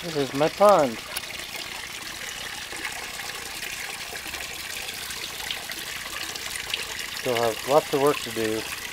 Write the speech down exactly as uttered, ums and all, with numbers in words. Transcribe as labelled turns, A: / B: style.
A: This is my pond. Still have lots of work to do.